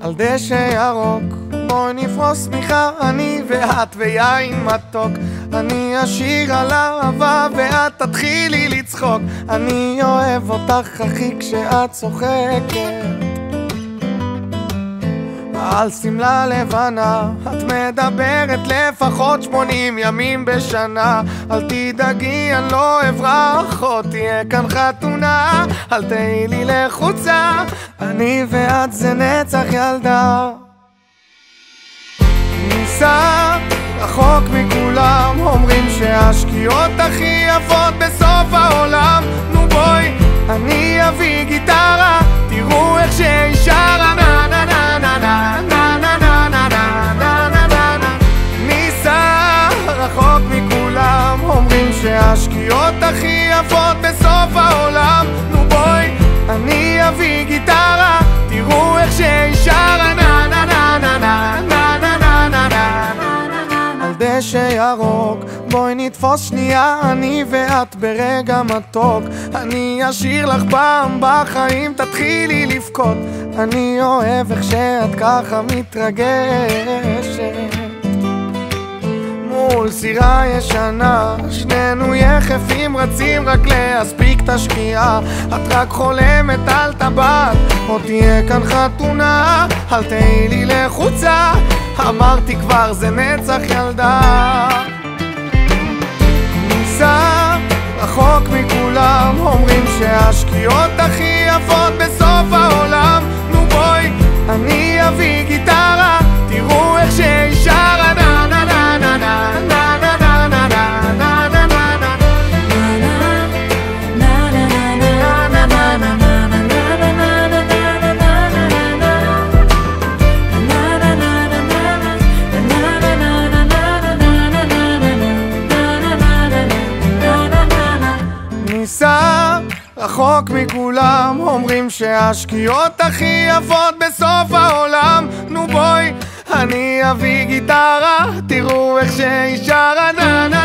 על דשא ירוק, בואי נפרוס שמיכה, אני ואת ויין מתוק. אני אשיר על אהבה ואת תתחילי לצחוק. אני אוהב אותך אחי כשאת צוחקת. על סמלה לבנה את מדברת לפחות 80 ימים בשנה. אל תדאגי אני לא אברח, עוד תהיה כאן חתונה. אל תהי לי לחוצה, אני ואת זה נצח ילדה. ניסע רחוק מכולם, אומרים שהשקיעות הכי יפות בסוף העולם. נו בואי אני אביא גיטרה, תראו איך שהיא שרה. נה נה נה נה נה נה נה נה נה נה נה נה נה. ניסע רחוק מכולם, אומרים שהשקיעות הכי יפות בסוף העולם. נו בואי אני אביא גיטרה, תראו איך שהיא שרה. נה נה נה נה נה נה נה נה נה נה. על דשא ירוק בואי נתפוס שנייה, אני ואת ברגע מתוק. אני אשיר לך פעם בחיים תתחילי לבכות. אני אוהב איך שאת ככה מתרגשת מול סירה ישנה. שנינו יחפים רצים רק להספיק את השקיעה. את רק חולמת על טבעת, עוד תהיה כאן חתונה. אל תהי לי לחוצה, אמרתי כבר זה נצח ילדה. ניסע רחוק מכולם, אומרים שהשקיעות הכי יפות בסוף העולם. נו בואי אני אביא גיטרה, תראו איך שהיא שרה. נה נה נה נה נה נה נה נה נה נה נה נה נה. ניסע רחוק מכולם, אומרים שהשקיעות הכי יפות בסוף העולם. נו בואי אני אביא גיטרה, תראו איך שהיא שרה. נה נה